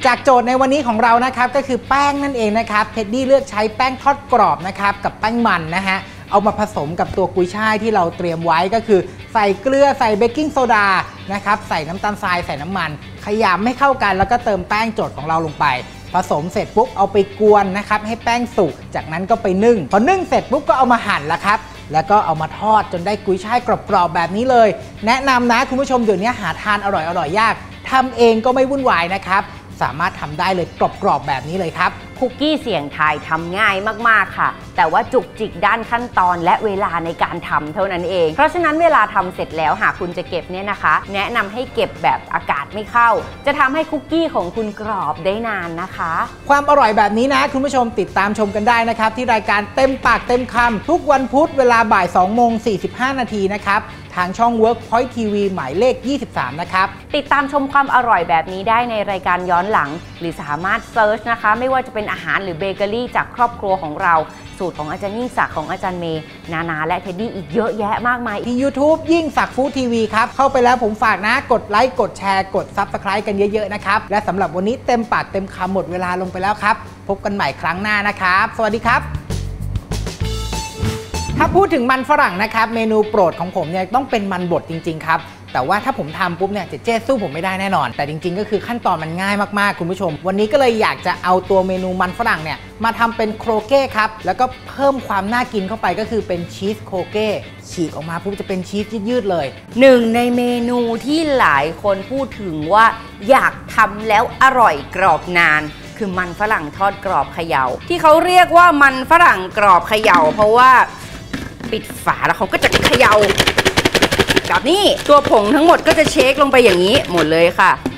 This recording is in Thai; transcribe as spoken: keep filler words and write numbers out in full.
จากโจทย์ในวันนี้ของเรานะครับก็คือแป้งนั่นเองนะครับเท็ดดี้เลือกใช้แป้งทอดกรอบนะครับกับแป้งมันนะฮะเอามาผสมกับตัวกุยช่ายที่เราเตรียมไว้ก็คือใส่เกลือใส่เบกกิ้งโซดานะครับใส่น้ำตาลทรายใส่น้ำมันขยำให้เข้ากันแล้วก็เติมแป้งโจทย์ของเราลงไปผสมเสร็จปุ๊บเอาไปกวนนะครับให้แป้งสุกจากนั้นก็ไปนึ่งพอนึ่งเสร็จปุ๊บก็เอามาหั่นละครับแล้วก็เอามาทอดจนได้กุยช่ายกรอบๆแบบนี้เลยแนะนำนะคุณผู้ชมเดี๋ยวนี้หาทานอร่อยๆยากทำเองก็ไม่วุ่นวายนะครับสามารถทำได้เลยกรอบๆแบบนี้เลยครับคุกกี้เสี่ยงทายทำง่ายมากๆค่ะแต่ว่าจุกจิกด้านขั้นตอนและเวลาในการทำเท่านั้นเองเพราะฉะนั้นเวลาทำเสร็จแล้วหากคุณจะเก็บเนี่ยนะคะแนะนำให้เก็บแบบอากาศไม่เข้าจะทำให้คุกกี้ของคุณกรอบได้นานนะคะความอร่อยแบบนี้นะคุณผู้ชมติดตามชมกันได้นะครับที่รายการเต็มปากเต็มคำทุกวันพุธเวลาบ่ายสองโมงสี่สิบห้านาทีนะครับทางช่อง Workpoint ที วี หมายเลขยี่สิบสามนะครับติดตามชมความอร่อยแบบนี้ได้ในรายการย้อนหลังหรือสามารถเซิร์ชนะคะไม่ว่าจะเป็นอาหารหรือเบเกอรี่จากครอบครัวของเราสูตรของอาจารย์ยิ่งศักดิ์ของอาจารย์เมย์นานาและเท็ดดี้อีกเยอะแยะมากมายที่ YouTube ยิ่งศักดิ์ฟู้ดทีวีครับเข้าไปแล้วผมฝากนะกดไลค์กดแชร์กด ซับสไครบ์ กันเยอะๆนะครับและสำหรับวันนี้เต็มปากเต็มคำหมดเวลาลงไปแล้วครับพบกันใหม่ครั้งหน้านะครับสวัสดีครับถ้าพูดถึงมันฝรั่งนะครับเมนูโปรดของผมเนี่ยต้องเป็นมันบดจริงๆครับแต่ว่าถ้าผมทำปุ๊บเนี่ยเจ๊สู้ผมไม่ได้แน่นอนแต่จริงๆก็คือขั้นตอนมันง่ายมากๆคุณผู้ชมวันนี้ก็เลยอยากจะเอาตัวเมนูมันฝรั่งเนี่ยมาทำเป็นโครเก้ครับแล้วก็เพิ่มความน่ากินเข้าไปก็คือเป็นชีสโครเก้ฉีกออกมาปุ๊บจะเป็นชีสยืดๆเลยหนึ่งในเมนูที่หลายคนพูดถึงว่าอยากทำแล้วอร่อยกรอบนานคือมันฝรั่งทอดกรอบเขย่าที่เขาเรียกว่ามันฝรั่งกรอบเขย่าเพราะว่าปิดฝาแล้วเขาก็จะเขย่าแบบนี้ตัวผงทั้งหมดก็จะเชคลงไปอย่างนี้หมดเลยค่ะ